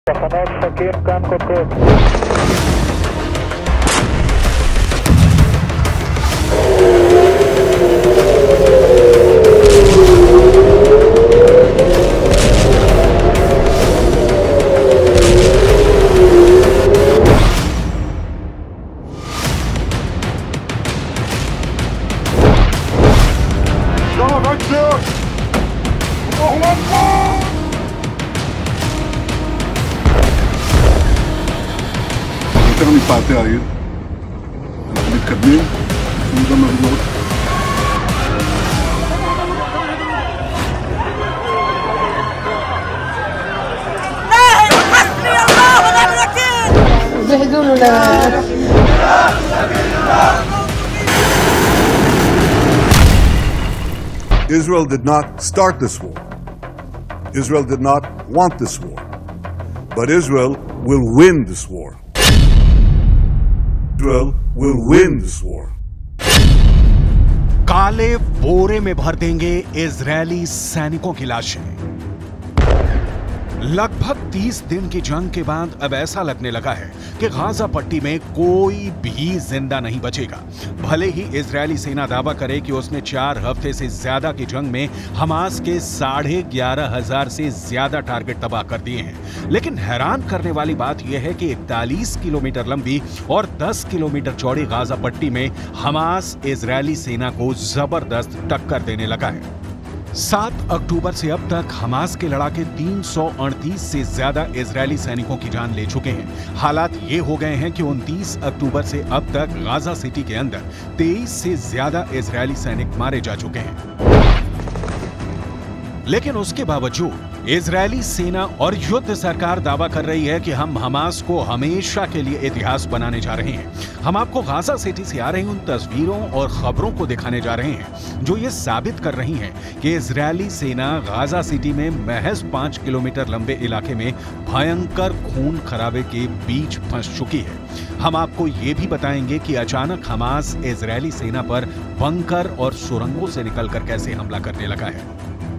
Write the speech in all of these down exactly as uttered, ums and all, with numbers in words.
תחנות שקים כאן קודקוד. יותר מפאתי העיר, אנחנו מתקדמים, אנחנו גם מבינות. Israel did not start this war. Israel did not want this war. But Israel will win this war. Israel will win this war. काले बोरे में भर देंगे Israeli सैनिकों की लाशें। लगभग तीस दिन की जंग के बाद अब ऐसा लगने लगा है कि गाजा पट्टी में कोई भी जिंदा नहीं बचेगा। भले ही इजरायली सेना दावा करे कि उसने चार हफ्ते से ज्यादा की जंग में हमास के साढ़े ग्यारह हजार से ज्यादा टारगेट तबाह कर दिए हैं, लेकिन हैरान करने वाली बात यह है कि इकतालीस किलोमीटर लंबी और दस किलोमीटर चौड़ी गाजा पट्टी में हमास इजरायली सेना को जबरदस्त टक्कर देने लगा है। सात अक्टूबर से अब तक हमास के लड़ाके तीन सौ अड़तीस से ज्यादा इजरायली सैनिकों की जान ले चुके हैं। हालात ये हो गए हैं कि उनतीस अक्टूबर से अब तक गाजा सिटी के अंदर तेईस से ज्यादा इजरायली सैनिक मारे जा चुके हैं। लेकिन उसके बावजूद इजरायली सेना और युद्ध सरकार दावा कर रही है कि हम हमास को हमेशा के लिए इतिहास बनाने जा रहे हैं। हम आपको गाजा सिटी से आ रही उन तस्वीरों और खबरों को दिखाने जा रहे हैं जो ये साबित कर रही हैं कि इजरायली सेना गाजा सिटी में महज पांच किलोमीटर लंबे इलाके में भयंकर खून खराबे के बीच फंस चुकी है। हम आपको ये भी बताएंगे कि अचानक हमास इजरायली सेना पर बंकर और सुरंगों से निकलकर कैसे हमला करने लगा है।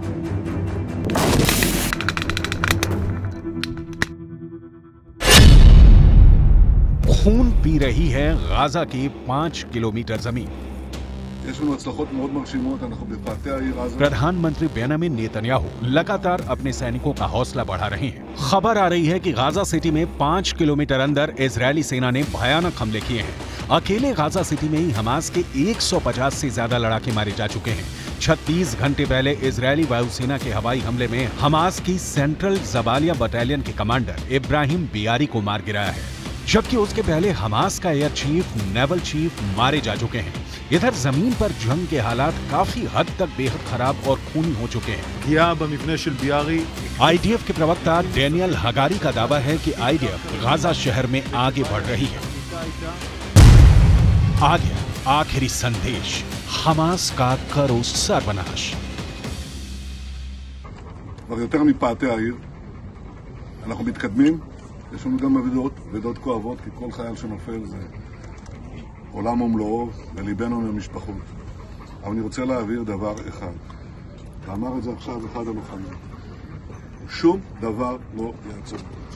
खून पी रही है गाजा की पांच किलोमीटर जमीन। प्रधानमंत्री बेंजामिन नेतन्याहू लगातार अपने सैनिकों का हौसला बढ़ा रहे हैं। खबर आ रही है कि गाजा सिटी में पांच किलोमीटर अंदर इजरायली सेना ने भयानक हमले किए हैं। अकेले गाजा सिटी में ही हमास के एक सौ पचास से ज्यादा लड़ाके मारे जा चुके हैं। छत्तीस घंटे पहले इजरायली वायुसेना के हवाई हमले में हमास की सेंट्रल जबालिया बटालियन के कमांडर इब्राहिम बियारी को मार गिराया है, जबकि उसके पहले हमास का एयर चीफ, नेवल चीफ मारे जा चुके हैं। इधर जमीन पर जंग के हालात काफी हद तक बेहद खराब और खूनी हो चुके हैं। आईडीएफ के प्रवक्ता डेनियल हगारी का दावा है कि आईडीएफ गाजा शहर में आगे बढ़ रही है। आ गया आखिरी संदेश, हमास का करो सर्वनाश। יותר מפאתי העיר, אנחנו מתקדמים. יש לנו גם אבדות, אבדות כואבות, כי כל חייל שנופל זה עולם ומלואו, וליבנו עם המשפחות. אבל אני רוצה להעביר דבר אחד. ואמר את זה עכשיו אחד הלוחמים. שום דבר לא יעצור.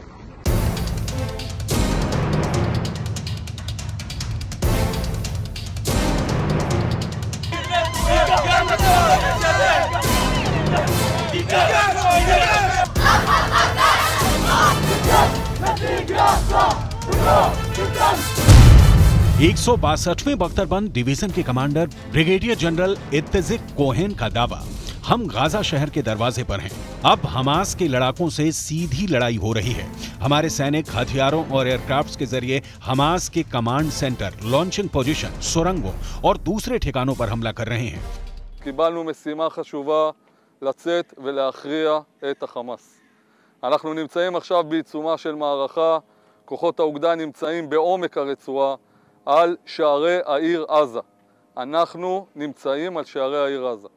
एक सौ बासठवें बख्तरबंद डिवीजन के commander brigadier general Itzik Cohen का दावा, हम गाजा शहर के दरवाजे पर हैं। अब हमास के लड़ाकों से सीधी लड़ाई हो रही है। हमारे सैनिक हथियारों और एयरक्राफ्ट्स के जरिए हमास के कमांड सेंटर, लॉन्चिंग पोजीशन, सुरंगों और दूसरे ठिकानों पर हमला कर रहे हैं। קיבלנו משימה חשובה לצאת ולהכריע את החמאס. אנחנו נמצאים עכשיו בעיצומה של מערכה. כוחות האוגדה נמצאים בעומק הרצועה על שערי העיר עזה. אנחנו נמצאים על שערי העיר עזה.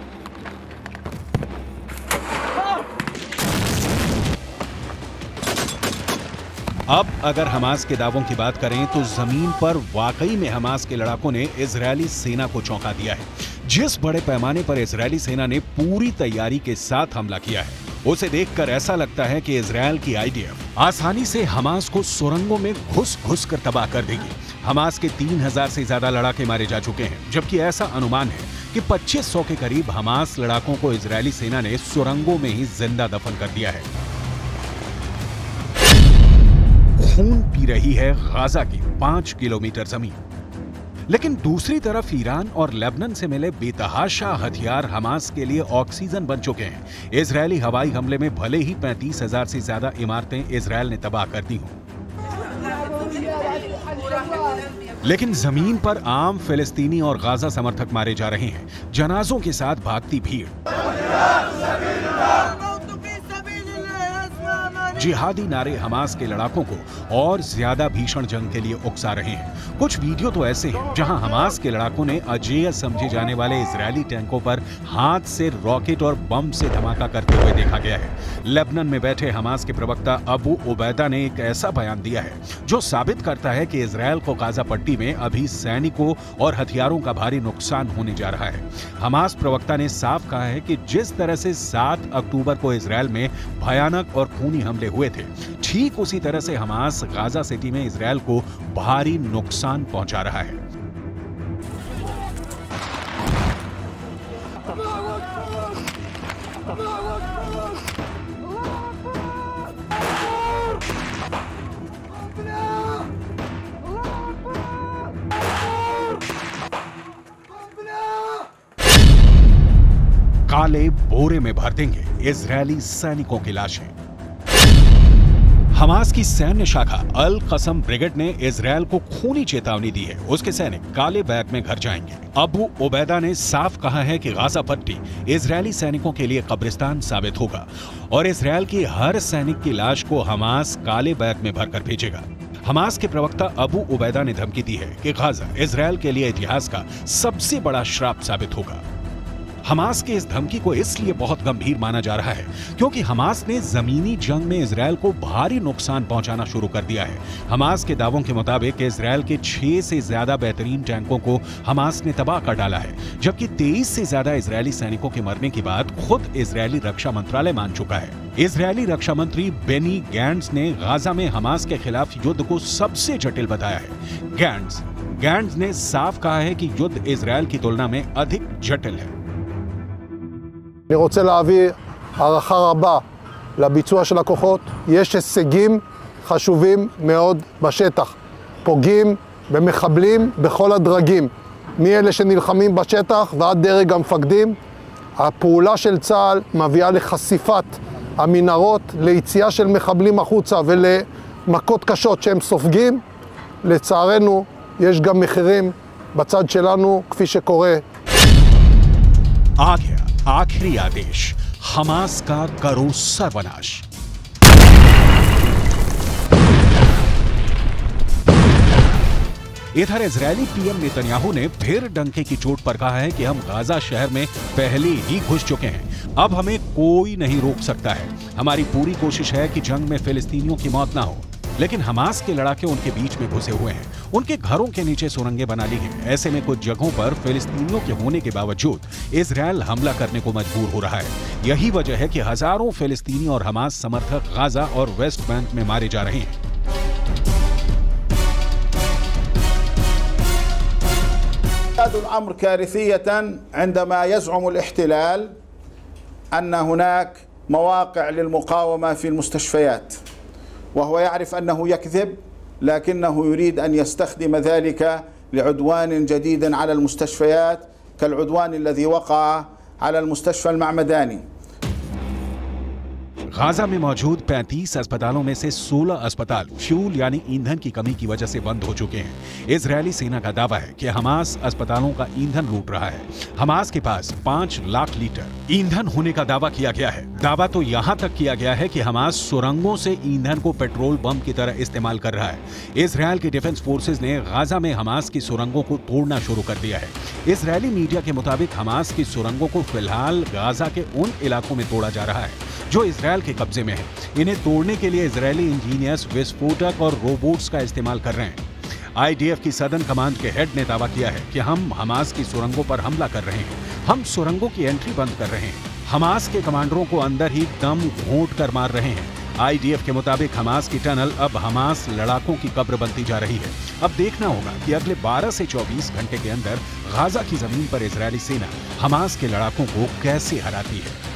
अब अगर हमास के दावों की बात करें तो जमीन पर वाकई में हमास के लड़ाकों ने इजरायली सेना को चौंका दिया है। जिस बड़े पैमाने पर इजरायली सेना ने पूरी तैयारी के साथ हमला किया है, उसे देखकर ऐसा लगता है कि इजरायल की आईडीएफ आसानी से हमास को सुरंगों में घुस घुस कर तबाह कर देगी। हमास के तीन हजार से ज्यादा लड़ाके मारे जा चुके हैं, जबकि ऐसा अनुमान है कि पच्चीस सौ के करीब हमास लड़ाकों को इजरायली सेना ने सुरंगों में ही जिंदा दफन कर दिया है। खून पी रही है गाजा की पांच किलोमीटर जमीन। लेकिन दूसरी तरफ ईरान और लेबनान से मिले बेतहाशा हथियार हमास के लिए ऑक्सीजन बन चुके हैं। इजरायली हवाई हमले में भले ही पैंतीस हजार से ज्यादा इमारतें इजरायल ने तबाह कर दी हों, लेकिन जमीन पर आम फिलिस्तीनी और गाजा समर्थक मारे जा रहे हैं, जनाजों के साथ भागती भीड़। जिहादी नारे हमास के लड़ाकों को और ज्यादा भीषण जंग के लिए उकसा रहे हैं। कुछ वीडियो तो ऐसे हैं जहां हमास के लड़ाकों ने अजेय समझे जाने वाले इजरायली टैंकों पर हाथ से रॉकेट और बम से धमाका करते हुए देखा गया है। लेबनान में बैठे हमास के प्रवक्ता अबू उबैदा ने एक ऐसा बयान दिया है जो साबित करता है कि इजरायल को गाजा पट्टी में अभी सैनिकों और हथियारों का भारी नुकसान होने जा रहा है। हमास प्रवक्ता ने साफ कहा है कि जिस तरह से सात अक्टूबर को इजरायल में भयानक और खूनी हमले हुए थे, ठीक उसी तरह से हमास गाजा सिटी में इजरायल को भारी नुकसान पहुंचा रहा है। काले बोरे में भर देंगे इजरायली सैनिकों की लाशें। हमास की सैन्य शाखा अल कसम ब्रिगेड ने इजरायल को खूनी चेतावनी दी है। उसके सैनिक काले बैग में घर जाएंगे। अबू उबैदा ने साफ कहा है कि गाजा पट्टी इजरायली सैनिकों के लिए कब्रिस्तान साबित होगा और इजरायल की हर सैनिक की लाश को हमास काले बैग में भरकर भेजेगा। हमास के प्रवक्ता अबू उबैदा ने धमकी दी है कि गाजा इजरायल के लिए इतिहास का सबसे बड़ा श्राप साबित होगा। हमास के इस धमकी को इसलिए बहुत गंभीर माना जा रहा है क्योंकि हमास ने जमीनी जंग में इजरायल को भारी नुकसान पहुंचाना शुरू कर दिया है। हमास के दावों के मुताबिक इजरायल के छह से ज्यादा बेहतरीन टैंकों को हमास ने तबाह कर डाला है, जबकि तेईस से ज्यादा इजरायली सैनिकों के मरने की बात खुद इजरायली रक्षा मंत्रालय मान चुका है। इजरायली रक्षा मंत्री बेनी गैंट्स ने गाजा में हमास के खिलाफ युद्ध को सबसे जटिल बताया है। गैंट्स गैंट्स ने साफ कहा है कि युद्ध इजरायल की तुलना में अधिक जटिल है। אני רוצה להעביר הערכה רבה לביצוע של הכוחות. יש הישגים חשובים מאוד בשטח. פוגעים במחבלים בכל הדרגים, מאלה שנלחמים בשטח ועד דרג המפקדים. הפעולה של צה"ל מביאה לחשיפת המנהרות, ליציאה של מחבלים החוצה ולמכות קשות שהם סופגים. לצערנו יש גם מחירים בצד שלנו, כפי שקורה. आ गया आखिरी आदेश, हमास का करो सर्वनाश। इधर इजरायली पीएम नेतन्याहू ने फिर डंके की चोट पर कहा है कि हम गाजा शहर में पहले ही घुस चुके हैं, अब हमें कोई नहीं रोक सकता है। हमारी पूरी कोशिश है कि जंग में फिलिस्तीनियों की मौत ना हो, लेकिन हमास के लड़ाके उनके बीच में घुसे हुए हैं। उनके घरों के नीचे सुरंगें बना ली हैं। ऐसे में कुछ जगहों पर फिलिस्तीनियों के होने के बावजूद इजरायल हमला करने को मजबूर हो रहा है। यही वजह है कि हजारों फिलिस्तीनी और हमास समर्थक गाजा और वेस्ट बैंक में मारे जा रहे हैं। الأمر كارثية عندما يزعم الاحتلال أن هناك مواقع للمقاومة في المستشفيات، وهو يعرف أنه يكذب، لكنه يريد أن يستخدم ذلك لعدوان جديد على المستشفيات كالعدوان الذي وقع على المستشفى المعمداني। गाजा में मौजूद पैंतीस अस्पतालों में से सोलह अस्पताल फ्यूल यानी ईंधन की कमी की वजह से बंद हो चुके हैं। इजरायली सेना का दावा है कि हमास अस्पतालों का ईंधन लूट रहा है। हमास के पास पांच लाख लीटर ईंधन होने का दावा किया गया है। दावा तो यहाँ तक किया गया है कि हमास सुरंगों से ईंधन को पेट्रोल बम की तरह इस्तेमाल कर रहा है। इजरायल की डिफेंस फोर्सेज ने गाजा में हमास की सुरंगों को तोड़ना शुरू कर दिया है। इजरायली मीडिया के मुताबिक हमास की सुरंगों को फिलहाल गाजा के उन इलाकों में तोड़ा जा रहा है जो इजरायल के कब्जे में है। इन्हें तोड़ने के लिए इजरायली इंजीनियर्स विस्फोटक और रोबोट्स का इस्तेमाल कर रहे हैं। आईडीएफ की सदर्न कमांड के हेड ने दावा किया है कि हम हमास की सुरंगों पर हमला कर रहे हैं, हम सुरंगों की एंट्री बंद कर रहे हैं, हमास के कमांडरों को अंदर ही दम घोंट कर मार रहे हैं। आईडीएफ के मुताबिक हमास की टनल अब हमास लड़ाकों की कब्र बनती जा रही है। अब देखना होगा कि अगले बारह से चौबीस घंटे के अंदर गाजा की जमीन पर इजरायली सेना हमास के लड़ाकों को कैसे हराती है।